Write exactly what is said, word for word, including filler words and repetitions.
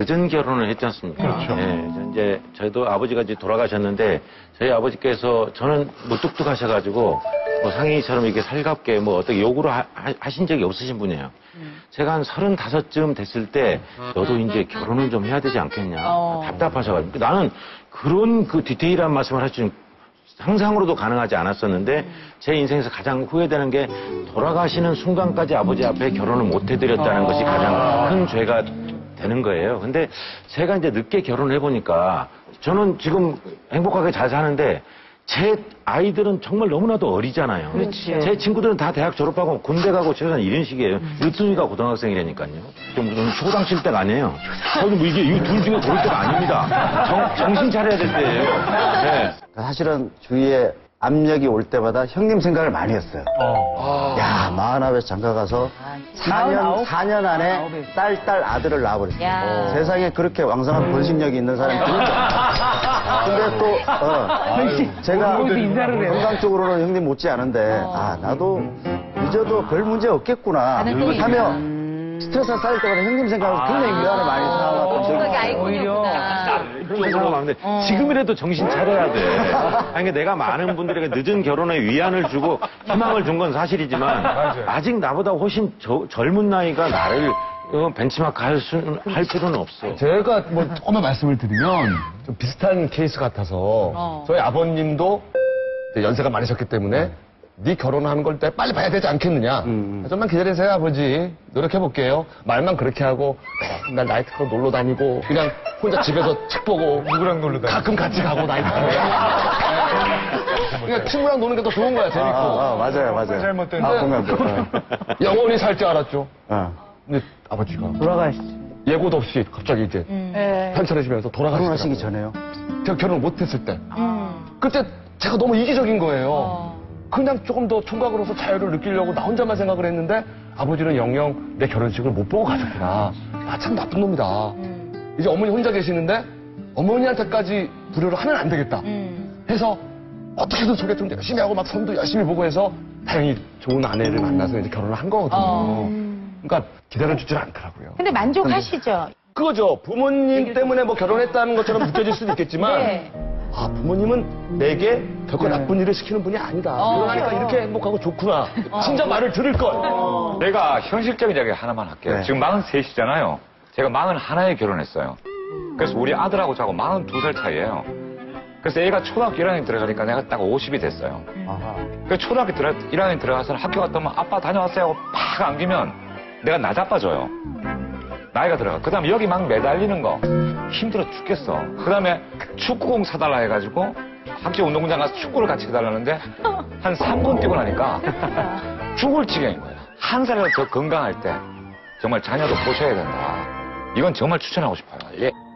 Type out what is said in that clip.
늦은 결혼을 했지 않습니까? 그렇죠. 네, 이제 저희도 아버지가 이제 돌아가셨는데 저희 아버지께서 저는 무뚝뚝하셔가지고 뭐 상인이처럼 이렇게 살갑게 뭐 어떻게 요구를 하, 하신 적이 없으신 분이에요. 음. 제가 한 서른다섯쯤 됐을 때 너도 이제 결혼을 좀 해야 되지 않겠냐. 어. 답답하셔가지고 나는 그런 그 디테일한 말씀을 할 줄은 상상으로도 가능하지 않았었는데 음. 제 인생에서 가장 후회되는 게 돌아가시는 순간까지 아버지 앞에 결혼을 못 해드렸다는 어. 것이 가장 큰 죄가 되는 거예요. 근데 제가 이제 늦게 결혼을 해보니까 저는 지금 행복하게 잘 사는데 제 아이들은 정말 너무나도 어리잖아요. 그렇지. 제 친구들은 다 대학 졸업하고 군대 가고 최소한 이런 식이에요. 유순이가 고등학생이라니까요. 좀 무슨 초당 칠 때가 아니에요. 저는 뭐 이게 이 둘 중에 고를 때가 아닙니다. 정, 정신 차려야 될 때예요. 네. 사실은 주위에 압력이 올 때마다 형님 생각을 많이 했어요. 어. 야, 마흔아홉에 장가 가서 사 년, 사 년 안에 딸, 딸 아들을 낳아버렸어요. 어. 세상에 그렇게 왕성한 번식력이 있는 사람이 진짜. 근데 또, 어, 제가 건강적으로는 형님 못지 않은데, 아, 나도 잊어도 별 문제 없겠구나 하며 스트레스가 쌓일 때마다 형님 생각을 굉장히 위안을 많이 삼았던 적이 오히려 그런 생각을 하는데 지금이라도 정신 차려야 돼. 아니, 그러니까 내가 많은 분들에게 늦은 결혼에 위안을 주고 희망을 준 건 사실이지만 아직 나보다 훨씬 저, 젊은 나이가 나를 벤치마크 할, 수, 할 필요는 없어. 제가 뭐 조금만 말씀을 드리면 좀 비슷한 케이스 같아서 어. 저희 아버님도 연세가 많으셨기 때문에 네 결혼하는 걸 때 빨리 봐야 되지 않겠느냐. 음. 좀만 기다리세요, 아버지. 노력해볼게요. 말만 그렇게 하고 맨날 나이트클럽 놀러 다니고 그냥 혼자 집에서 책 보고 누구랑 놀러 다니고 가끔 같이 가고 나이트클럽. 그냥 친구랑 노는 게 더 좋은 거야, 재밌고. 아, 아, 맞아요, 맞아요. 잘못된 아, 보면, 영원히 살 줄 알았죠. 어. 근데 아버지가 돌아가시죠. 예고도 없이 갑자기 이제 음. 편찮으시면서 돌아가시더라고요. 결혼하시기 전에요? 제가 결혼을 못했을 때. 음. 그때 제가 너무 이기적인 거예요. 어. 그냥 조금 더 총각으로서 자유를 느끼려고 나 혼자만 생각을 했는데 아버지는 영영 내 결혼식을 못 보고 가셨구나. 아, 참 나쁜 놈이다. 음. 이제 어머니 혼자 계시는데 어머니한테까지 불효를 하면 안 되겠다. 음. 해서 어떻게든 소개팅 열심히 하고 막 선도 열심히 보고 해서 다행히 좋은 아내를 만나서 이제 결혼을 한 거거든요. 어. 그러니까 기다려주질 않더라고요. 근데 만족하시죠? 그거죠. 부모님 때문에 뭐 결혼했다는 것처럼 느껴질 수도 있겠지만 네. 아, 부모님은 내게 결코 나쁜 일을 시키는 분이 아니다. 어, 결혼하니까 그렇죠. 이렇게 행복하고 좋구나. 진짜 말을 들을 걸. 어. 내가 현실적인 이야기 하나만 할게요. 네. 지금 마흔셋이잖아요. 제가 마흔하나에 결혼했어요. 그래서 우리 아들하고 저하고 마흔두 살 차이예요. 그래서 애가 초등학교 일 학년 들어가니까 내가 딱 오십이 됐어요. 아하. 그래서 초등학교 들어, 일 학년 들어가서 학교 갔다 오면 아빠 다녀왔어요 하고 팍 안기면 내가 나자빠져요. 나이가 들어가. 그 다음에 여기 막 매달리는 거 힘들어 죽겠어. 그 다음에 축구공 사달라 해가지고 학교 운동장 가서 축구를 같이 해달라는데 한 삼 분 뛰고 나니까 죽을 지경인 거야. 한 살이라도 더 건강할 때 정말 자녀도 보셔야 된다. 이건 정말 추천하고 싶어요. 예.